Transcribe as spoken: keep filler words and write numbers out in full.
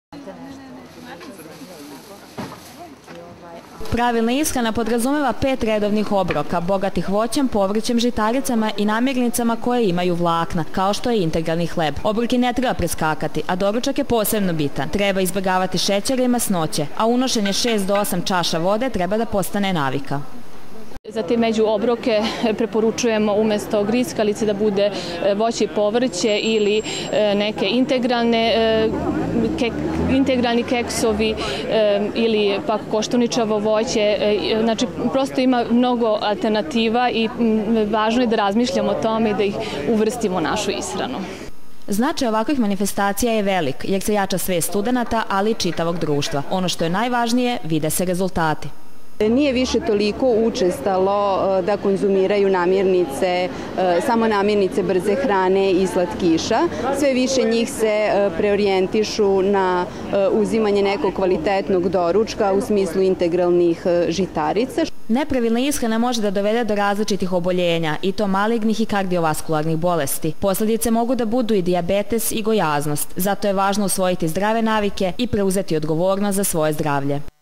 Pravilna ishrana podrazumeva pet redovnih obroka, bogatih voćem, povrćem, žitaricama i namirnicama koje imaju vlakna, kao što je integralni hleb. Obroki ne treba preskakati, a doručak je posebno bitan. Treba izbjegavati šećer i masnoće, a unošenje šest do osam čaša vode treba da postane navika. Zatim među obroke preporučujemo umjesto grickalice da bude voće i povrće ili neke integralne, integralni keksovi ili pak koštuničavo voće. Znači, prosto ima mnogo alternativa i važno je da razmišljamo o tome i da ih uvrstimo u našu ishranu. Značaj ovakvih manifestacija je velik, jer se jača svest studenata, ali i čitavog društva. Ono što je najvažnije, vide se rezultati. Nije više toliko učestalo da konzumiraju namirnice, samo namirnice brze hrane i slatkiša. Sve više njih se preorijentišu na uzimanje nekog kvalitetnog doručka u smislu integralnih žitarica. Nepravilna ishrana može da dovede do različitih oboljenja, i to malignih i kardiovaskularnih bolesti. Posljedice mogu da budu i dijabetes i gojaznost. Zato je važno usvojiti zdrave navike i preuzeti odgovornost za svoje zdravlje.